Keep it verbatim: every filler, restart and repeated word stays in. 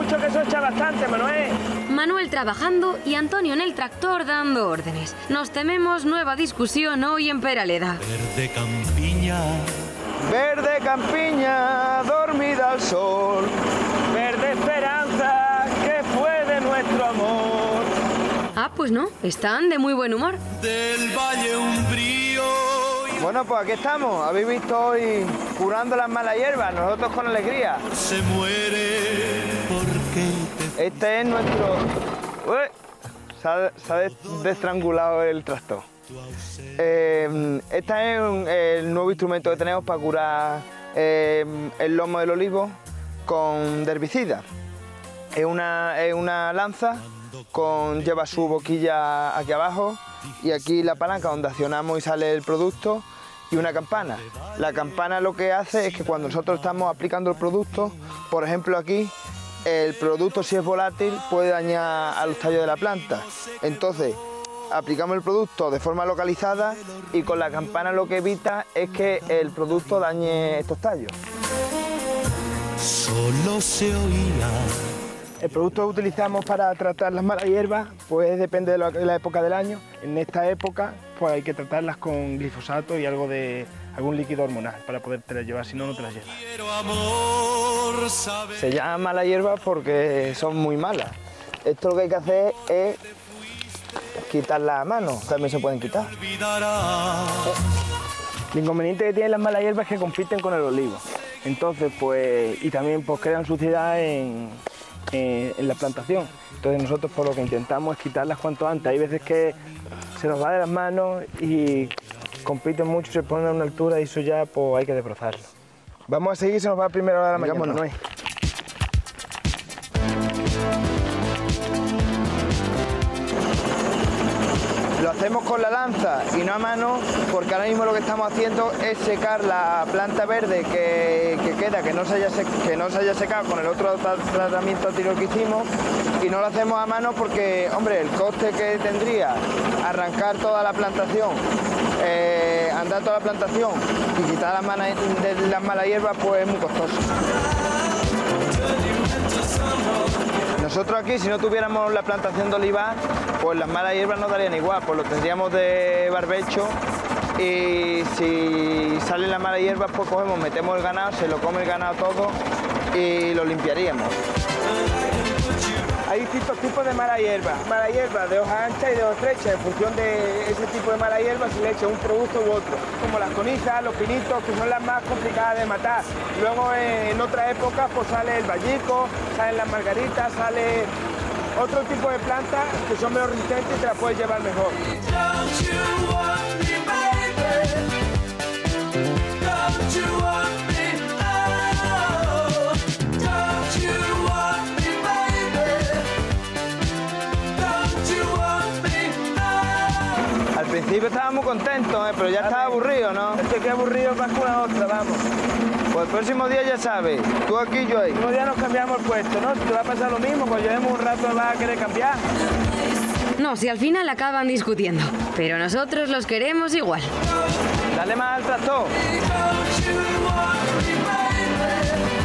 mucho que eso echa bastante, Manuel. Manuel trabajando y Antonio en el tractor dando órdenes. Nos tememos nueva discusión hoy en Peraleda. Verde campiña. Verde campiña, dormida al sol. Verde esperanza, que fue de nuestro amor. Ah, pues no, están de muy buen humor. Del valle umbrío. Bueno, pues aquí estamos. Habéis visto hoy curando las malas hierbas, nosotros con alegría. Se muere porque te... Este es nuestro... Uy, se ha, se ha destrangulado el tractor. Eh, este es un, el nuevo instrumento que tenemos para curar eh, el lomo del olivo con herbicida. Es una, es una lanza, con, lleva su boquilla aquí abajo y aquí la palanca donde accionamos y sale el producto, y una campana. La campana lo que hace es que cuando nosotros estamos aplicando el producto, por ejemplo aquí, el producto, si es volátil, puede dañar a los tallos de la planta. Entonces, aplicamos el producto de forma localizada y con la campana lo que evita es que el producto dañe estos tallos. Solo se oía. El producto que utilizamos para tratar las malas hierbas, pues depende de la época del año. En esta época, pues hay que tratarlas con glifosato y algo de algún líquido hormonal para poder llevar, si no, no te las llevas. Se llama mala hierba porque son muy malas. Esto lo que hay que hacer es quitarlas a mano, también se pueden quitar. El inconveniente que tienen las malas hierbas es que compiten con el olivo. Entonces, pues, y también pues crean suciedad en, en, en la plantación. Entonces nosotros por lo que intentamos es quitarlas cuanto antes. Hay veces que se nos va de las manos y compiten mucho, se ponen a una altura y eso ya pues hay que desbrozarlo. Vamos a seguir, se nos va a primera hora de la mañana. Vámonos. Lo hacemos con la lanza y no a mano, porque ahora mismo lo que estamos haciendo es secar la planta verde que, que queda, que no, se haya sec, que no se haya secado con el otro tratamiento anterior que hicimos, y no lo hacemos a mano porque, hombre, el coste que tendría arrancar toda la plantación, eh, andar toda la plantación y quitar las, malas, de las malas hierbas, pues es muy costoso. Nosotros aquí, si no tuviéramos la plantación de olivar, pues las malas hierbas nos darían igual, pues lo tendríamos de barbecho, y si salen las malas hierbas, pues cogemos, metemos el ganado, se lo come el ganado todo y lo limpiaríamos. Hay distintos tipos de mala hierba. Mala hierba de hoja ancha y de hoja estrecha. En función de ese tipo de mala hierba se le echa un producto u otro. Como las conizas, los pinitos, que son las más complicadas de matar. Luego en otras épocas pues sale el vallico, salen las margaritas, sale otro tipo de plantas que son menos resistentes y te las puedes llevar mejor. Al principio estábamos contentos, ¿eh? Pero ya estaba aburrido, ¿no? Este que aburrido más que una otra, vamos. Pues el próximo día ya sabes, tú aquí, yo ahí. El próximo día nos cambiamos el puesto, ¿no? Si te va a pasar lo mismo, cuando llevemos un rato vas a querer cambiar. No, si al final acaban discutiendo, pero nosotros los queremos igual. Dale más al tractor.